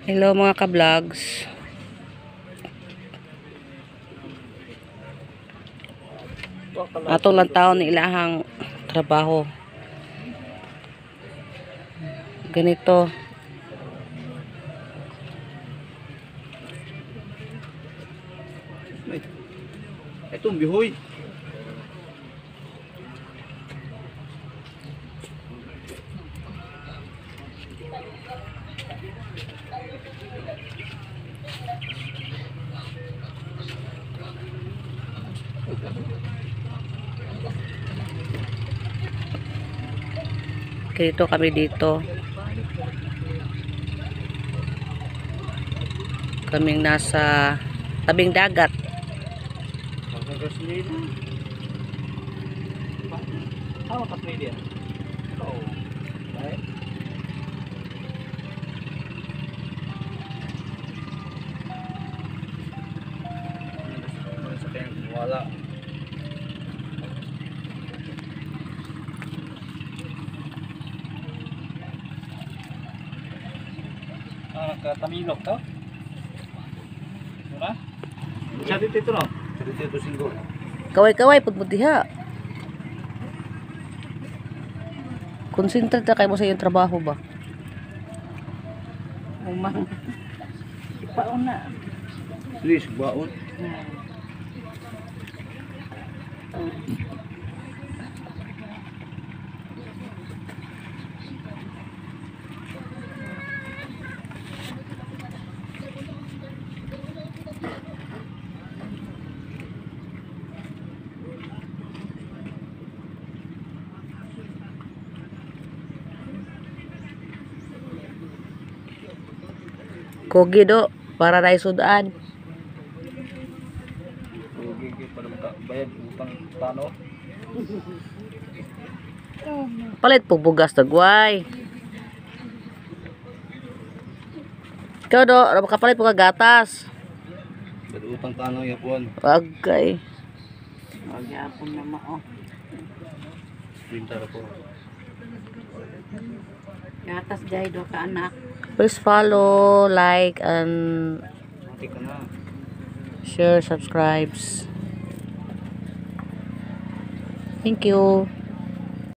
Hello mga ka-vlogs. Ato lang taon ni ilahang trabaho. Ganito. Itong bihoy. Ganito kami dito. Kaming nasa tabing dagat. How ka pwede yan? Oo. Right? Sa kayang wala. Nagkatamilok to? Ito na? Siya dito ito no? Siya dito ito singgo. Kaway-kaway pud mo diha. Concentrate na kayo mo sa iyong trabaho ba? Umang. Ipaon na. Please, baon. Kogi do para na isudan. Gigit para makabayad utang tano. Palit po bugas dagway. Ikaw do, makapalit po ka gatas. Bayad utang tano yapon. Agay. Magyapon na mao. Printer po. Gatas jay do ka anak. Please follow, like, and Mati ka na. share, subscribes. Thank you.